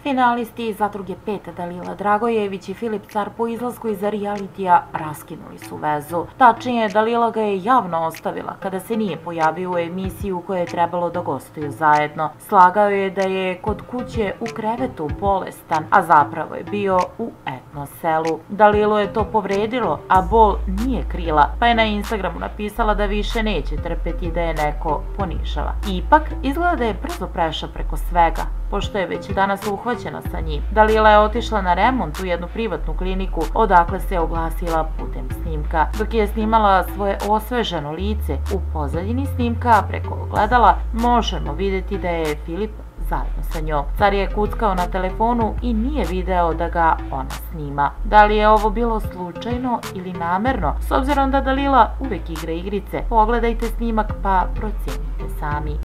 Finalisti Zadruge 5 Dalila Dragojević i Filip Car po izlasku iz realitija raskinuli su vezu. Tačnije, Dalila ga je javno ostavila kada se nije pojavio u emisiji u kojoj je trebalo da gostuju zajedno. Slagao je da je kod kuće u krevetu bolestan, a zapravo je bio u etno selu. Dalilu je to povredilo, a bol nije krila, pa je na Instagramu napisala da više neće trpeti da je neko ponižava. Ipak, izgleda da je brzo prešao preko svega, pošto je već danas uhvaćena sa njim. Dalila je otišla na remont u jednu privatnu kliniku, odakle se oglasila putem snimka. Dok je snimala svoje osveženo lice, u pozadini snimka preko ogledala možemo vidjeti da je Filip zajedno sa njom. Car je kuckao na telefonu i nije video da ga ona snima. Da li je ovo bilo slučajno ili namerno? S obzirom da Dalila uvek igra igrice, pogledajte snimak pa procenite sami.